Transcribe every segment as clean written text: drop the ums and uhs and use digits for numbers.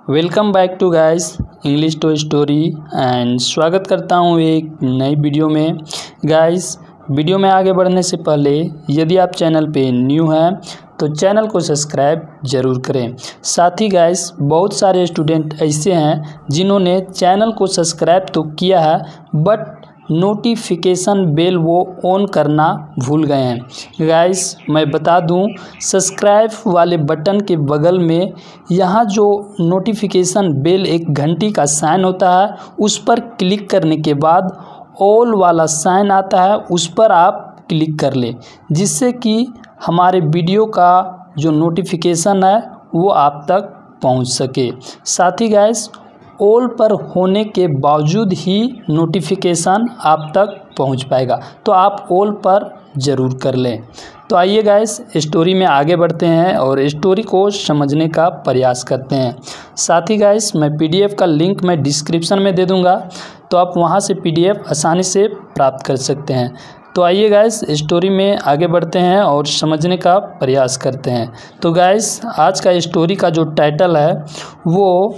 Welcome back to guys English to story and स्वागत करता हूँ एक नई वीडियो में। गाइस वीडियो में आगे बढ़ने से पहले यदि आप चैनल पे न्यू हैं तो चैनल को सब्सक्राइब ज़रूर करें। साथ ही गाइस बहुत सारे स्टूडेंट ऐसे हैं जिन्होंने चैनल को सब्सक्राइब तो किया है बट नोटिफिकेशन बेल वो ऑन करना भूल गए हैं। गाइस मैं बता दूं, सब्सक्राइब वाले बटन के बगल में यहाँ जो नोटिफिकेशन बेल एक घंटी का साइन होता है उस पर क्लिक करने के बाद ऑल वाला साइन आता है, उस पर आप क्लिक कर लें जिससे कि हमारे वीडियो का जो नोटिफिकेशन है वो आप तक पहुँच सके। साथ ही गाइस ऑल पर होने के बावजूद ही नोटिफिकेशन आप तक पहुंच पाएगा, तो आप ऑल पर ज़रूर कर लें। तो आइए गाइस स्टोरी में आगे बढ़ते हैं और स्टोरी को समझने का प्रयास करते हैं। साथ ही गाइस मैं पीडीएफ का लिंक मैं डिस्क्रिप्शन में दे दूंगा, तो आप वहां से पीडीएफ आसानी से प्राप्त कर सकते हैं। तो आइए गाइस स्टोरी में आगे बढ़ते हैं और समझने का प्रयास करते हैं। तो गाइस आज का स्टोरी का जो टाइटल है वो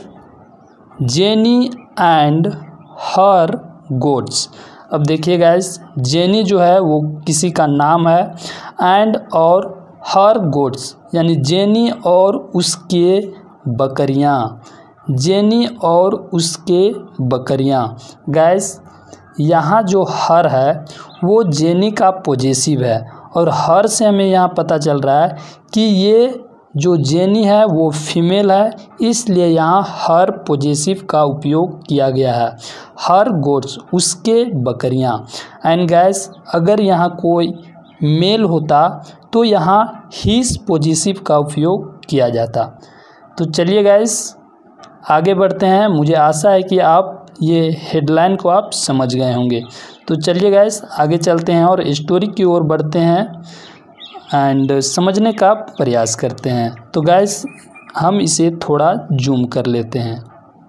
जेनी एंड हर गोट्स। अब देखिए गाइस, जेनी जो है वो किसी का नाम है एंड और हर गोट्स यानी जेनी और उसके बकरियां। जेनी और उसके बकरियां। गाइस यहाँ जो हर है वो जेनी का पॉजेसिव है और हर से हमें यहाँ पता चल रहा है कि ये जो जेनी है वो फीमेल है, इसलिए यहाँ हर पॉजेसिव का उपयोग किया गया है। हर गोट्स उसके बकरियाँ। एंड गैस अगर यहाँ कोई मेल होता तो यहाँ हिज पॉजेसिव का उपयोग किया जाता। तो चलिए गैस आगे बढ़ते हैं। मुझे आशा है कि आप ये हेडलाइन को आप समझ गए होंगे। तो चलिए गैस आगे चलते हैं और स्टोरी की ओर बढ़ते हैं एंड समझने का प्रयास करते हैं। तो गाइस हम इसे थोड़ा जूम कर लेते हैं।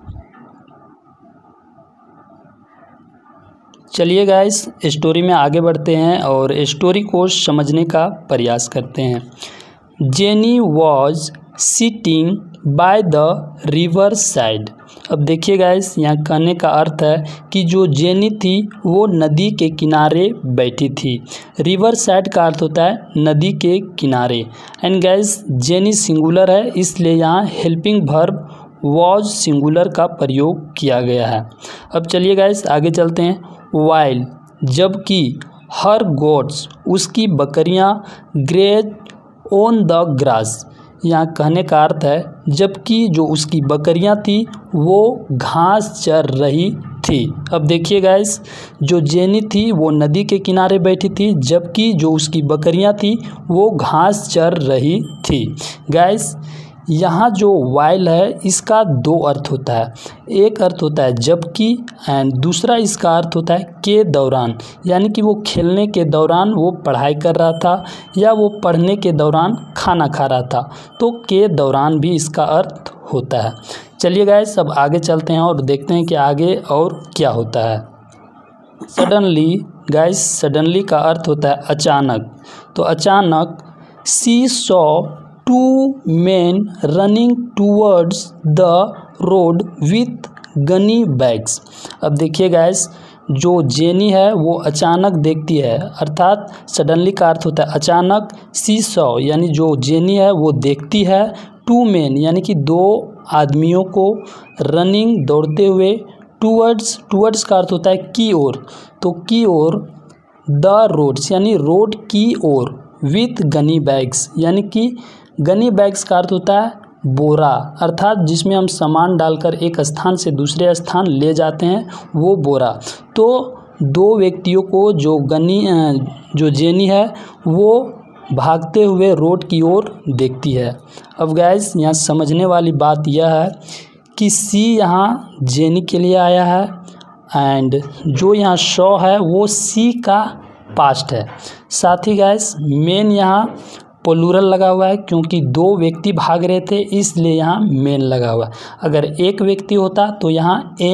चलिए गाइस स्टोरी में आगे बढ़ते हैं और स्टोरी को समझने का प्रयास करते हैं। Jenny was sitting by the river side. अब देखिए गाइस यहाँ कहने का अर्थ है कि जो जेनी थी वो नदी के किनारे बैठी थी। रिवर साइड का अर्थ होता है नदी के किनारे। एंड गाइस जेनी सिंगुलर है, इसलिए यहाँ हेल्पिंग वर्ब वॉज सिंगुलर का प्रयोग किया गया है। अब चलिए गाइस आगे चलते हैं। वाइल जबकि हर गोट्स उसकी बकरियां ग्रेज ऑन द ग्रास। यहाँ कहने का अर्थ है जबकि जो उसकी बकरियां थी वो घास चर रही थी। अब देखिए गाइस जो जेनी थी वो नदी के किनारे बैठी थी जबकि जो उसकी बकरियां थी वो घास चर रही थी। गाइस यहाँ जो वाइल है इसका दो अर्थ होता है। एक अर्थ होता है जबकि एंड दूसरा इसका अर्थ होता है के दौरान, यानी कि वो खेलने के दौरान वो पढ़ाई कर रहा था या वो पढ़ने के दौरान खाना खा रहा था, तो के दौरान भी इसका अर्थ होता है। चलिए गाइस अब आगे चलते हैं और देखते हैं कि आगे और क्या होता है। सडनली गाइस सडनली का अर्थ होता है अचानक। तो अचानक she saw two men running towards the road with gunny bags. अब देखिए गाइस जो जेनी है वो अचानक देखती है, अर्थात सडनली का अर्थ होता है अचानक। सी सॉ यानी जो जेनी है वो देखती है टू मेन यानी कि दो आदमियों को, रनिंग दौड़ते हुए, टूवर्ड्स का अर्थ होता है की ओर, तो की ओर, द रोड्स यानी रोड की ओर, विथ गनी बैग्स यानी कि गनी बैग्स का अर्थ होता है बोरा, अर्थात जिसमें हम सामान डालकर एक स्थान से दूसरे स्थान ले जाते हैं वो बोरा। तो दो व्यक्तियों को जो जेनी है वो भागते हुए रोड की ओर देखती है। अब गैस यहाँ समझने वाली बात यह है कि सी यहाँ जेनी के लिए आया है एंड जो यहाँ शॉ है वो सी का पास्ट है। साथ ही गैस मेन यहाँ प्लूरल लगा हुआ है क्योंकि दो व्यक्ति भाग रहे थे, इसलिए यहाँ मेन लगा हुआ है। अगर एक व्यक्ति होता तो यहाँ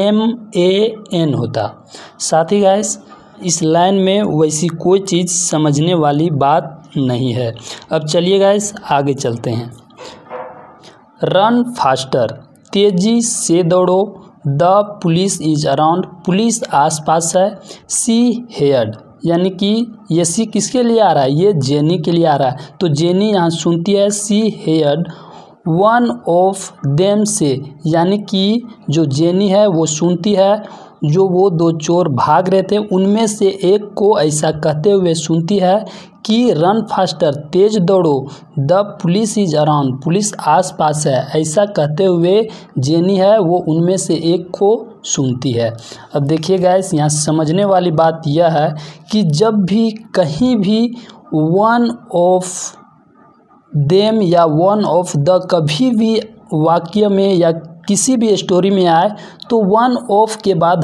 MAN होता। साथ ही गाइस इस लाइन में वैसी कोई चीज़ समझने वाली बात नहीं है। अब चलिए गाइस आगे चलते हैं। रन फास्टर तेजी से दौड़ो, the police is around, police आसपास है, सी हेयर्ड, यानी कि ये सी किसके लिए आ रहा है, ये जेनी के लिए आ रहा है। तो जेनी यहाँ सुनती है she heard one of them say, यानी कि जो जेनी है वो सुनती है जो वो दो चोर भाग रहे थे उनमें से एक को ऐसा कहते हुए सुनती है कि रन फास्टर, तेज दौड़ो, the police is around, police आसपास है, ऐसा कहते हुए जेनी है वो उनमें से एक को सुनती है। अब देखिए गाइस, यहाँ समझने वाली बात यह है कि जब भी कहीं भी वन ऑफ देम या वन ऑफ द कभी भी वाक्य में या किसी भी स्टोरी में आए तो वन ऑफ के बाद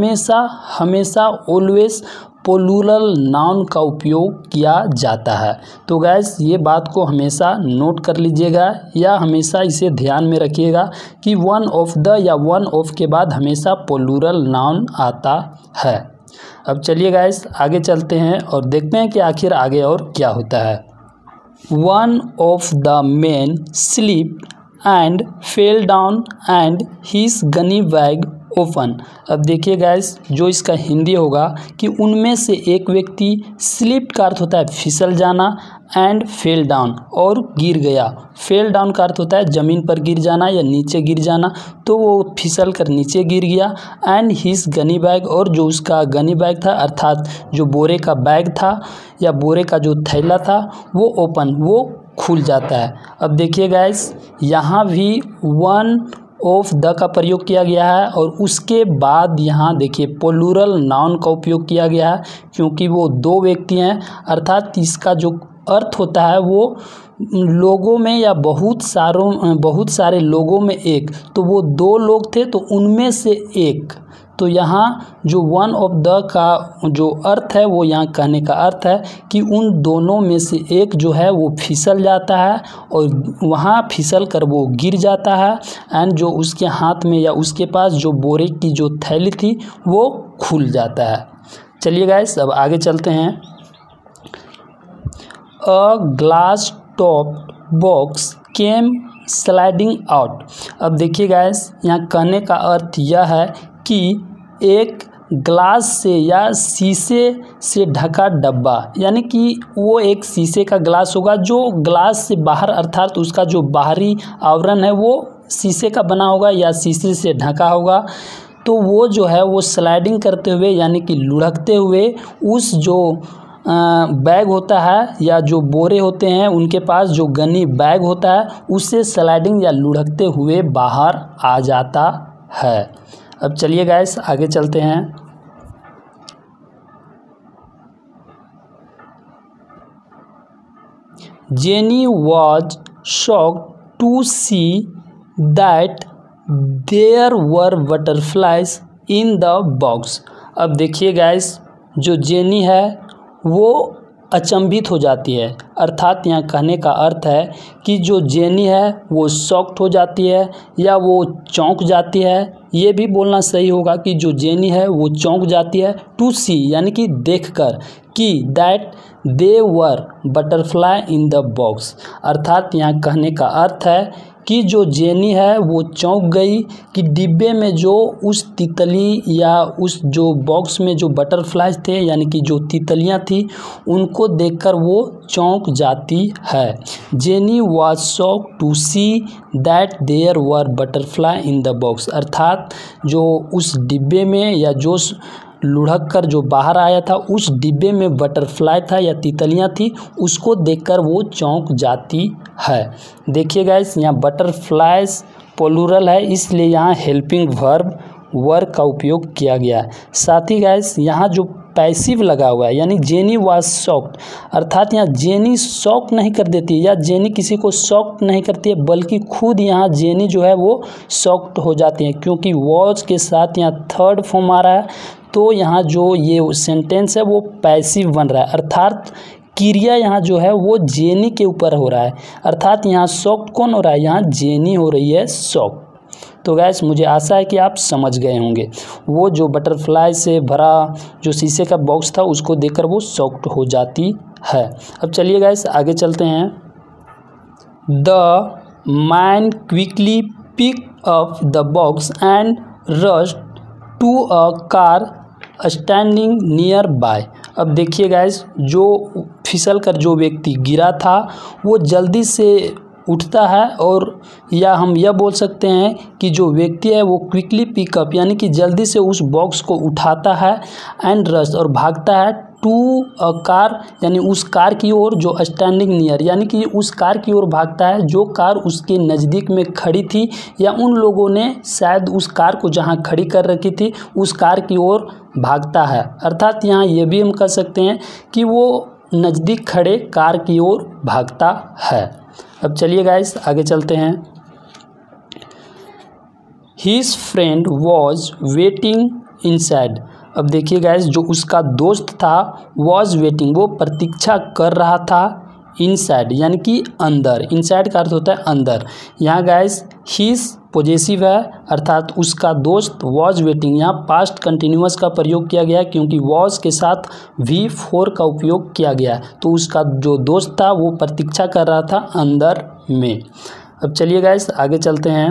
हमेशा ऑलवेज प्लूरल नाउन का उपयोग किया जाता है। तो गैस ये बात को हमेशा नोट कर लीजिएगा या हमेशा इसे ध्यान में रखिएगा कि वन ऑफ द या वन ऑफ के बाद हमेशा प्लूरल नाउन आता है। अब चलिए गैस आगे चलते हैं और देखते हैं कि आखिर आगे और क्या होता है। One of the men slip and fell down and his gunny bag open. अब देखिए गाइस, जो इसका हिंदी होगा कि उनमें से एक व्यक्ति, स्लिप का अर्थ होता है फिसल जाना, एंड फेल डाउन और गिर गया। फेल डाउन का अर्थ होता है ज़मीन पर गिर जाना या नीचे गिर जाना, तो वो फिसल कर नीचे गिर गया। एंड हिज गनी बैग, और जो उसका गनी बैग था अर्थात जो बोरे का बैग था या बोरे का जो थैला था वो ओपन, वो खुल जाता है। अब देखिए गाइस, यहाँ भी वन ऑफ द का प्रयोग किया गया है और उसके बाद यहाँ देखिए प्लूरल नाउन का उपयोग किया गया है क्योंकि वो दो व्यक्ति हैं, अर्थात इसका जो अर्थ होता है वो लोगों में या बहुत सारे लोगों में एक, तो वो दो लोग थे तो उनमें से एक। तो यहाँ जो वन ऑफ द का जो अर्थ है वो यहाँ कहने का अर्थ है कि उन दोनों में से एक जो है वो फिसल जाता है और वहाँ फिसल कर वो गिर जाता है, एंड जो उसके हाथ में या उसके पास जो बोरे की जो थैली थी वो खुल जाता है। चलिए गाइस अब आगे चलते हैं। A glass top box came sliding out. अब देखिए गाइस, यहाँ कहने का अर्थ यह है कि एक ग्लास से या शीशे से ढका डब्बा, यानी कि वो एक शीशे का ग्लास होगा जो ग्लास से बाहर अर्थात उसका जो बाहरी आवरण है वो शीशे का बना होगा या शीशे से ढका होगा, तो वो जो है वो स्लाइडिंग करते हुए यानी कि लुढ़कते हुए उस जो बैग होता है या जो बोरे होते हैं उनके पास जो गनी बैग होता है उससे स्लाइडिंग या लुढ़कते हुए बाहर आ जाता है। अब चलिए गाइस आगे चलते हैं। Jenny was shocked to see that there were butterflies in the box. अब देखिए गाइस, जो जेनी है वो अचंभित हो जाती है, अर्थात यहाँ कहने का अर्थ है कि जो जेनी है वो शॉक्ड हो जाती है या वो चौंक जाती है। ये भी बोलना सही होगा कि जो जेनी है वो चौंक जाती है, टू सी यानी कि देखकर, कि that they were butterfly in the box, अर्थात यहाँ कहने का अर्थ है कि जो जेनी है वो चौंक गई कि डिब्बे में जो उस तितली या उस जो बॉक्स में जो बटरफ्लाइज थे यानी कि जो तितलियां थी उनको देखकर वो चौंक जाती है। Jenny was shocked to see that there were butterfly in the box, अर्थात जो उस डिब्बे में या जो लुढ़क कर जो बाहर आया था उस डिब्बे में बटरफ्लाई था या तितलियां थी, उसको देखकर वो चौंक जाती है। देखिए गाइस, यहाँ बटरफ्लाइज प्लूरल है इसलिए यहाँ हेल्पिंग वर्ब वर का उपयोग किया गया है। साथ ही गाइस यहाँ जो पैसिव लगा हुआ है यानी जेनी वाज शॉक्ड, अर्थात यहाँ जेनी शॉक नहीं कर देती है या जेनी किसी को शॉक नहीं करती है बल्कि खुद यहाँ जेनी जो है वो शॉक्ड हो जाती है, क्योंकि वॉज के साथ यहाँ थर्ड फॉर्म आ रहा है तो यहाँ जो ये सेंटेंस है वो पैसिव बन रहा है, अर्थात क्रिया यहाँ जो है वो जेनी के ऊपर हो रहा है, अर्थात यहाँ शॉक्ड कौन हो रहा है, यहाँ जेनी हो रही है शॉक। तो गैस मुझे आशा है कि आप समझ गए होंगे, वो जो बटरफ्लाई से भरा जो शीशे का बॉक्स था उसको देखकर वो शॉक्ड हो जाती है। अब चलिए गैस आगे चलते हैं। The man quickly pick up the box and rushed to a car standing nearby. अब देखिए गाइस, जो फिसल कर जो व्यक्ति गिरा था वो जल्दी से उठता है, और या हम यह बोल सकते हैं कि जो व्यक्ति है वो क्विकली पिकअप यानी कि जल्दी से उस बॉक्स को उठाता है एंड रश और भागता है टू अ कार यानी उस कार की ओर जो स्टैंडिंग नियर यानी कि उस कार की ओर भागता है जो कार उसके नज़दीक में खड़ी थी, या उन लोगों ने शायद उस कार को जहां खड़ी कर रखी थी उस कार की ओर भागता है। अर्थात यहाँ ये भी हम कह सकते हैं कि वो नज़दीक खड़े कार की ओर भागता है। अब चलिए गाइस आगे चलते हैं। His friend was waiting inside. अब देखिए गाइस, जो उसका दोस्त था वॉज वेटिंग, वो प्रतीक्षा कर रहा था इनसाइड यानी कि अंदर। इनसाइड का अर्थ होता है अंदर। यहाँ गाइस हिज पॉजेसिव है, अर्थात उसका दोस्त वॉज वेटिंग। यहाँ पास्ट कंटिन्यूअस का प्रयोग किया गया है क्योंकि वॉज के साथ V4 का उपयोग किया गया है। तो उसका जो दोस्त था वो प्रतीक्षा कर रहा था अंदर में। अब चलिए गाइस आगे चलते हैं।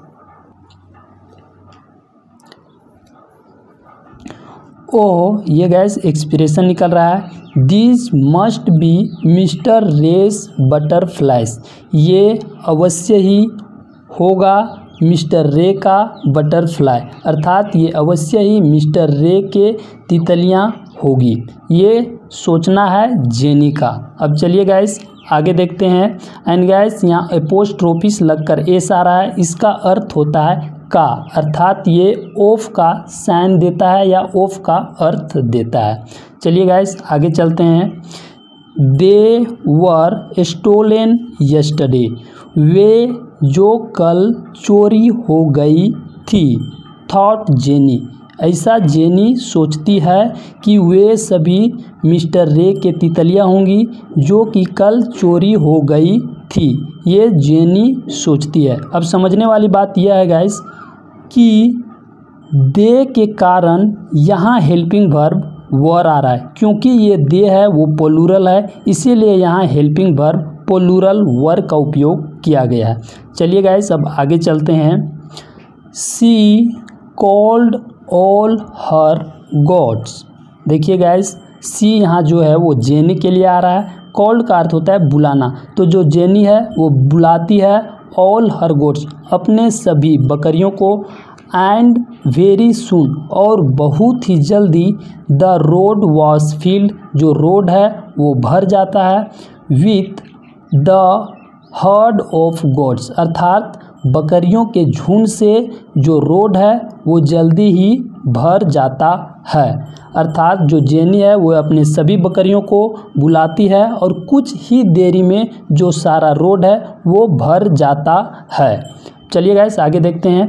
ओ ये गैस एक्सप्रेशन निकल रहा है। This must be mister Ray's butterflies. ये अवश्य ही होगा मिस्टर रे का बटरफ्लाई, अर्थात ये अवश्य ही मिस्टर रे के तितलियां होगी। ये सोचना है जेनी का। अब चलिए गैस आगे देखते हैं। एंड गैस यहाँ एपोस्ट्रोफिस लगकर एस आ रहा है, इसका अर्थ होता है का, अर्थात ये ऑफ का साइन देता है या ऑफ का अर्थ देता है। चलिए गाइस आगे चलते हैं। दे वर स्टोलन यस्टरडे। वे जो कल चोरी हो गई थी। Thought jenny. ऐसा जेनी सोचती है कि वे सभी मिस्टर रे के तितलियां होंगी जो कि कल चोरी हो गई थी। ये जेनी सोचती है। अब समझने वाली बात यह है गाइस कि दे के कारण यहाँ हेल्पिंग वर्ब वर आ रहा है, क्योंकि ये दे है वो प्लूरल है, इसीलिए यहाँ हेल्पिंग वर्ब प्लूरल वर का उपयोग किया गया है। चलिए गाइस अब आगे चलते हैं। She called all her goats. देखिए गाइस, सी यहाँ जो है वो जेनी के लिए आ रहा है। कॉल्ड का अर्थ होता है बुलाना, तो जो जेनी है वो बुलाती है ऑल हर गोट्स, अपने सभी बकरियों को। एंड वेरी सुन, और बहुत ही जल्दी। द रोड वॉज फील्ड, जो रोड है वो भर जाता है। With the herd of goats, अर्थात बकरियों के झुंड से जो रोड है वो जल्दी ही भर जाता है। अर्थात जो जेनी है वो अपने सभी बकरियों को बुलाती है और कुछ ही देरी में जो सारा रोड है वो भर जाता है। चलिए गाइस आगे देखते हैं।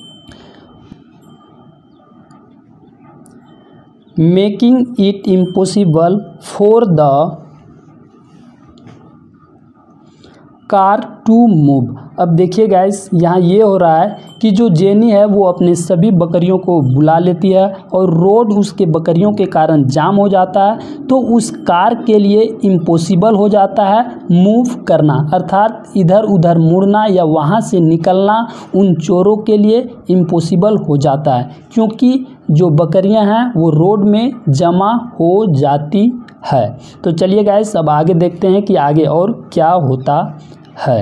Making it impossible for the car to move. अब देखिए गाइस, यहाँ ये हो रहा है कि जो जेनी है वो अपने सभी बकरियों को बुला लेती है और रोड उसके बकरियों के कारण जाम हो जाता है, तो उस कार के लिए इम्पॉसिबल हो जाता है मूव करना, अर्थात इधर उधर मुड़ना या वहाँ से निकलना उन चोरों के लिए इम्पॉसिबल हो जाता है, क्योंकि जो बकरियां हैं वो रोड में जमा हो जाती है। तो चलिए गाइस अब आगे देखते हैं कि आगे और क्या होता है।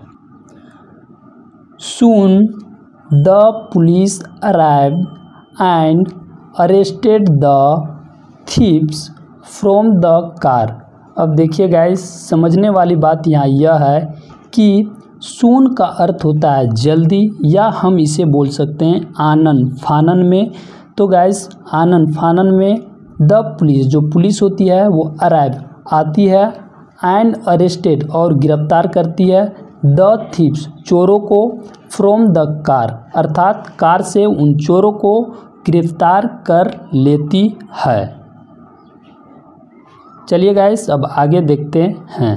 Soon the police arrived and arrested the thieves from the car। अब देखिए गाइस, समझने वाली बात यहाँ यह है कि soon का अर्थ होता है जल्दी, या हम इसे बोल सकते हैं आनन फानन में। तो गाइस आनन फानन में द पुलिस, जो पुलिस होती है वो अराइव आती है, एंड अरेस्टेड और गिरफ्तार करती है, द थीव्स चोरों को, फ्रॉम द कार अर्थात कार से उन चोरों को गिरफ्तार कर लेती है। चलिए गाइस अब आगे देखते हैं।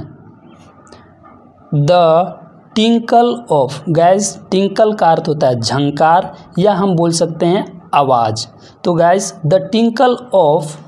The tinkle of. Guys tinkle का अर्थ होता है झंकार, या हम बोल सकते हैं आवाज़। तो guys the tinkle of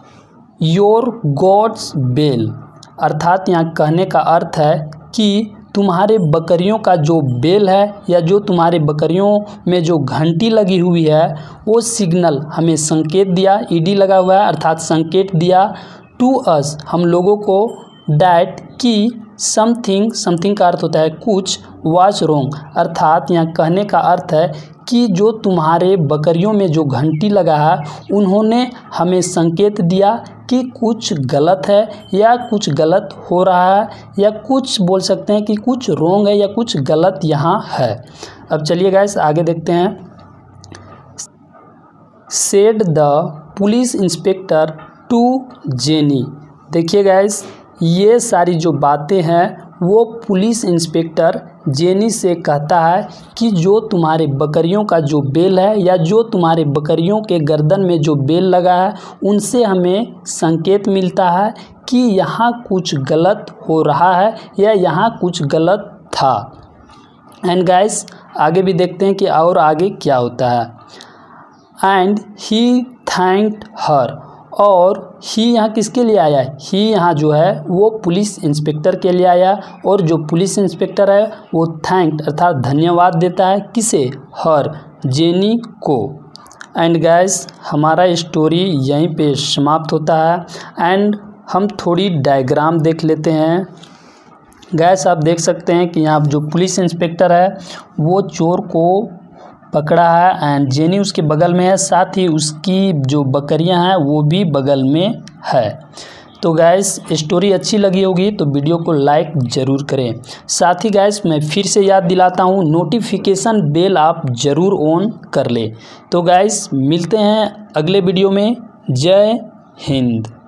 your goats bell, अर्थात यहाँ कहने का अर्थ है कि तुम्हारे बकरियों का जो बेल है या जो तुम्हारे बकरियों में जो घंटी लगी हुई है वो सिग्नल हमें संकेत दिया, ईडी लगा हुआ है अर्थात संकेत दिया टू अस हम लोगों को डैट कि समथिंग का अर्थ होता है कुछ, वाज रोंग अर्थात यहाँ कहने का अर्थ है कि जो तुम्हारे बकरियों में जो घंटी लगा है उन्होंने हमें संकेत दिया कि कुछ गलत है या कुछ गलत हो रहा है या कुछ बोल सकते हैं कि कुछ रोंग है या कुछ गलत यहाँ है। अब चलिए गाइस आगे देखते हैं। Said the police inspector to Jenny. देखिए गाइस ये सारी जो बातें हैं वो पुलिस इंस्पेक्टर जेनी से कहता है कि जो तुम्हारे बकरियों का जो बेल है या जो तुम्हारे बकरियों के गर्दन में जो बेल लगा है उनसे हमें संकेत मिलता है कि यहाँ कुछ गलत हो रहा है या यहाँ कुछ गलत था। एंड गाइस आगे भी देखते हैं कि और आगे क्या होता है। एंड ही थैंक्ड हर, और ही यहाँ किसके लिए आया है, ही यहाँ जो है वो पुलिस इंस्पेक्टर के लिए आया और जो पुलिस इंस्पेक्टर है वो थैंक्ड अर्थात धन्यवाद देता है किसे, हर जेनी को। एंड गैस हमारा स्टोरी यहीं पे समाप्त होता है। एंड हम थोड़ी डायग्राम देख लेते हैं। गैस आप देख सकते हैं कि यहाँ जो पुलिस इंस्पेक्टर है वो चोर को पकड़ा है एंड जेनी उसके बगल में है, साथ ही उसकी जो बकरियां हैं वो भी बगल में है। तो गैस स्टोरी अच्छी लगी होगी तो वीडियो को लाइक ज़रूर करें। साथ ही गैस मैं फिर से याद दिलाता हूँ नोटिफिकेशन बेल आप ज़रूर ऑन कर ले। तो गैस मिलते हैं अगले वीडियो में। जय हिंद।